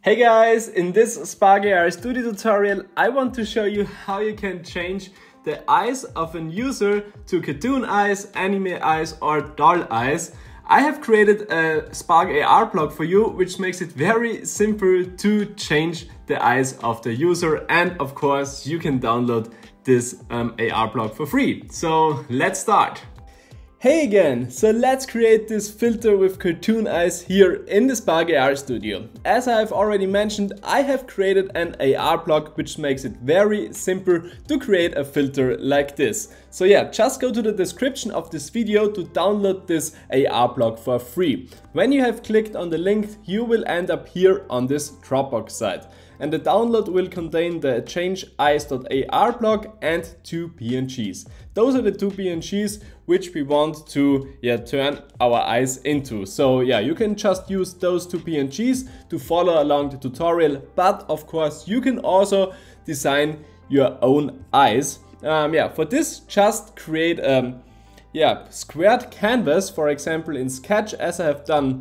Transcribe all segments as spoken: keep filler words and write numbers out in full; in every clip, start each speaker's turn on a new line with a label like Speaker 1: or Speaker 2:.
Speaker 1: Hey guys, in this Spark A R Studio tutorial I want to show you how you can change the eyes of a user to cartoon eyes, anime eyes or doll eyes. I have created a Spark A R block for you which makes it very simple to change the eyes of the user, and of course you can download this um, A R block for free. So let's start. Hey again, so let's create this filter with cartoon eyes here in the Spark A R Studio. As I have already mentioned, I have created an A R block which makes it very simple to create a filter like this. So yeah, just go to the description of this video to download this A R block for free. When you have clicked on the link, you will end up here on this Dropbox site. And the download will contain the change eyes dot A R block and two P N Gs. Those are the two P N Gs which we want to yeah, turn our eyes into. So yeah, you can just use those two P N Gs to follow along the tutorial, but of course you can also design your own eyes. Um, yeah, for this just create a yeah, squared canvas, for example in Sketch, as I have done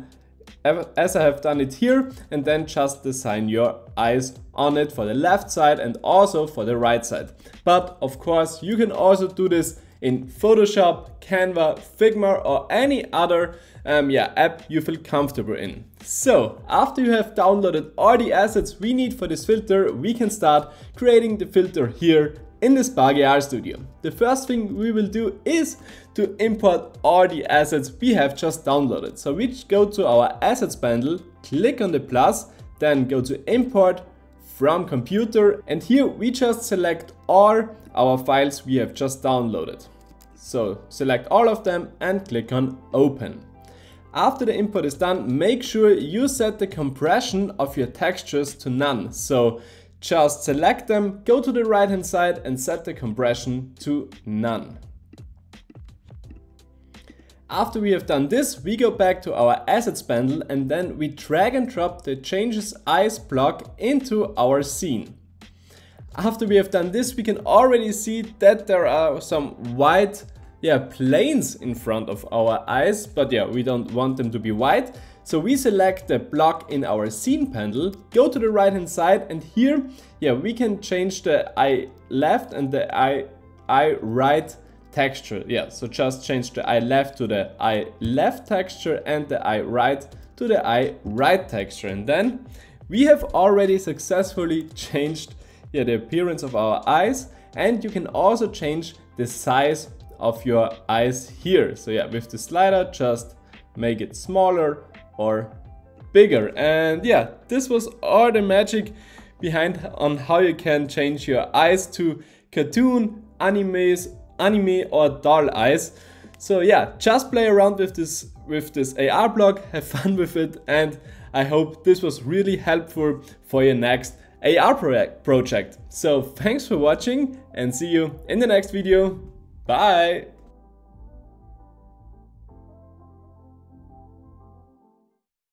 Speaker 1: as I have done it here, and then just design your eyes on it for the left side and also for the right side. But of course you can also do this in Photoshop, Canva, Figma or any other um, yeah, app you feel comfortable in. So after you have downloaded all the assets we need for this filter, we can start creating the filter here in the Spark A R Studio. The first thing we will do is to import all the assets we have just downloaded. So we go to our assets bundle, click on the plus, then go to import from computer, and here we just select all our files we have just downloaded. So select all of them and click on open. After the import is done, make sure you set the compression of your textures to none. So just select them, go to the right hand side and set the compression to none. After we have done this, we go back to our assets bundle and then we drag and drop the changes eyes block into our scene. After we have done this, we can already see that there are some white yeah, planes in front of our eyes, but yeah, we don't want them to be white. So we select the block in our scene panel, go to the right hand side, and here yeah, we can change the eye left and the eye, eye right texture. Yeah, so just change the eye left to the eye left texture and the eye right to the eye right texture. And then we have already successfully changed yeah, the appearance of our eyes, and you can also change the size of your eyes here. So yeah, with the slider, just make it smaller or bigger. And yeah, this was all the magic behind on how you can change your eyes to cartoon, animes, anime or doll eyes. So yeah, just play around with this with this A R block, have fun with it, and I hope this was really helpful for your next A R project. So thanks for watching and see you in the next video. Bye!